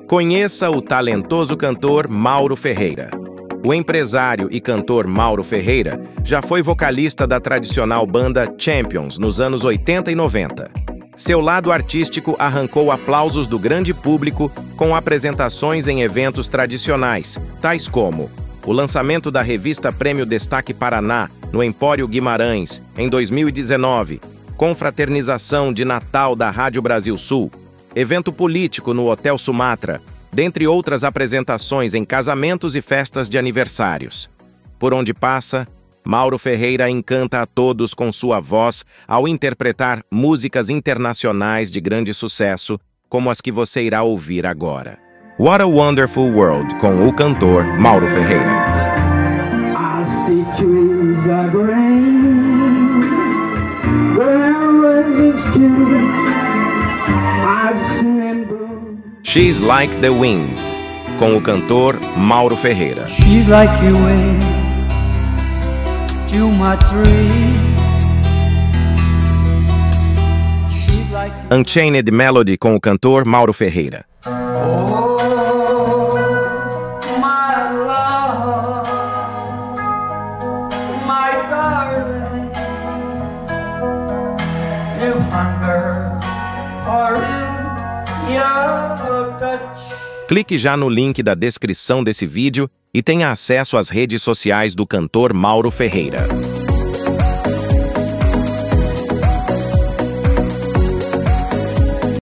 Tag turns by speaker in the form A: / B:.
A: Conheça o talentoso cantor Mauro Ferreira. O empresário e cantor Mauro Ferreira já foi vocalista da tradicional banda Champions nos anos 80 e 90. Seu lado artístico arrancou aplausos do grande público com apresentações em eventos tradicionais, tais como o lançamento da revista Prêmio Destaque Paraná no Empório Guimarães, em 2019, confraternização de Natal da Rádio Brasil Sul, evento político no Hotel Sumatra, dentre outras apresentações em casamentos e festas de aniversários. Por onde passa, Mauro Ferreira encanta a todos com sua voz ao interpretar músicas internacionais de grande sucesso, como as que você irá ouvir agora. What a Wonderful World, com o cantor Mauro Ferreira.
B: I see trees of green, where roses too. I've seen them bloom.
A: She's Like the Wind, com o cantor Mauro Ferreira.
B: She's like you wind to my tree. She's like
A: Unchained Melody, com o cantor Mauro Ferreira.
B: oh, my love, my darling. You hunger or your touch.
A: Clique já no link da descrição desse vídeo e tenha acesso às redes sociais do cantor Mauro Ferreira.